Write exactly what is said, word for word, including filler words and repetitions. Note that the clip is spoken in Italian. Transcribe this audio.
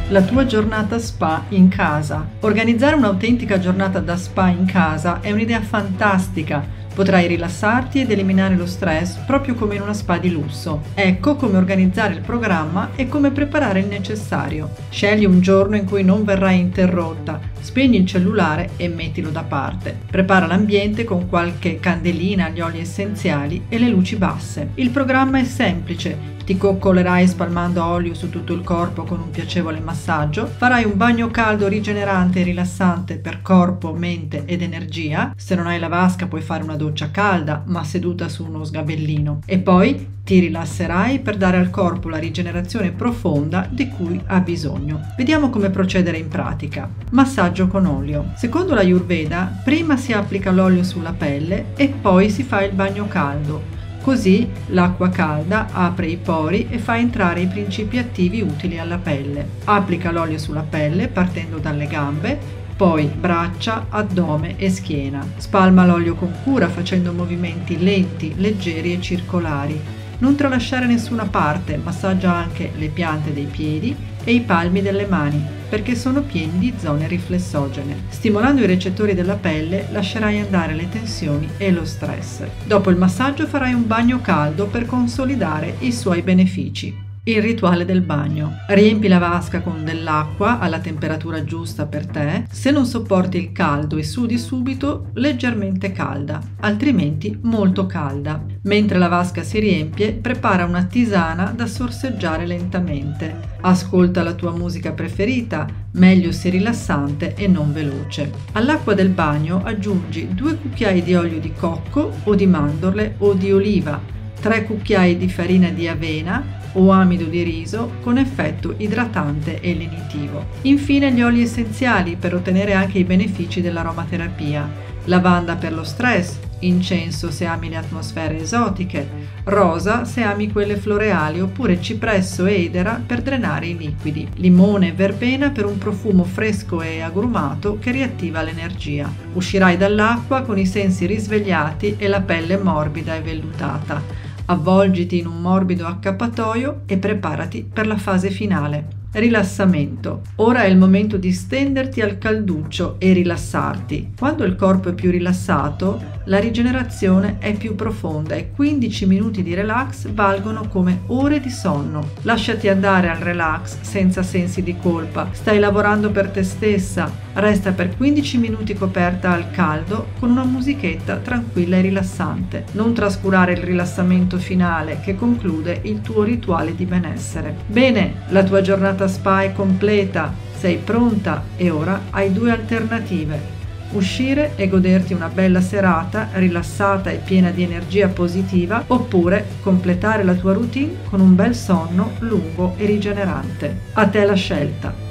la tua giornata spa in casa. Organizzare un'autentica giornata da spa in casa è un'idea fantastica. Potrai rilassarti ed eliminare lo stress proprio come in una spa di lusso. Ecco come organizzare il programma e come preparare il necessario. Scegli un giorno in cui non verrai interrotta, spegni il cellulare e mettilo da parte. Prepara l'ambiente con qualche candelina, gli oli essenziali e le luci basse. Il programma è semplice. Ti coccolerai spalmando olio su tutto il corpo con un piacevole massaggio, farai un bagno caldo rigenerante e rilassante per corpo, mente ed energia. Se non hai la vasca puoi fare una doccia calda ma seduta su uno sgabellino e poi ti rilasserai per dare al corpo la rigenerazione profonda di cui ha bisogno. Vediamo come procedere in pratica. Massaggio con olio. Secondo la Ayurveda, prima si applica l'olio sulla pelle e poi si fa il bagno caldo. Così l'acqua calda apre i pori e fa entrare i principi attivi utili alla pelle. Applica l'olio sulla pelle partendo dalle gambe, poi braccia, addome e schiena. Spalma l'olio con cura facendo movimenti lenti, leggeri e circolari. Non tralasciare nessuna parte, massaggia anche le piante dei piedi e i palmi delle mani, perché sono pieni di zone riflessogene. Stimolando i recettori della pelle, lascerai andare le tensioni e lo stress. Dopo il massaggio farai un bagno caldo per consolidare i suoi benefici. Il rituale del bagno. Riempi la vasca con dell'acqua alla temperatura giusta per te. Se non sopporti il caldo e sudi subito, leggermente calda, altrimenti molto calda. Mentre la vasca si riempie, prepara una tisana da sorseggiare lentamente. Ascolta la tua musica preferita, meglio se rilassante e non veloce. All'acqua del bagno aggiungi due cucchiai di olio di cocco o di mandorle o di oliva, tre cucchiai di farina di avena o amido di riso con effetto idratante e lenitivo. Infine gli oli essenziali per ottenere anche i benefici dell'aromaterapia. Lavanda per lo stress, incenso se ami le atmosfere esotiche, rosa se ami quelle floreali oppure cipresso e edera per drenare i liquidi, limone e verbena per un profumo fresco e agrumato che riattiva l'energia. Uscirai dall'acqua con i sensi risvegliati e la pelle morbida e vellutata. Avvolgiti in un morbido accappatoio e preparati per la fase finale. Rilassamento. Ora è il momento di stenderti al calduccio e rilassarti. Quando il corpo è più rilassato, la rigenerazione è più profonda e quindici minuti di relax valgono come ore di sonno. Lasciati andare al relax senza sensi di colpa. Stai lavorando per te stessa. Resta per quindici minuti coperta al caldo con una musichetta tranquilla e rilassante. Non trascurare il rilassamento finale che conclude il tuo rituale di benessere. Bene, la tua giornata spa è completa, sei pronta e ora hai due alternative. Uscire e goderti una bella serata rilassata e piena di energia positiva oppure completare la tua routine con un bel sonno lungo e rigenerante. A te la scelta.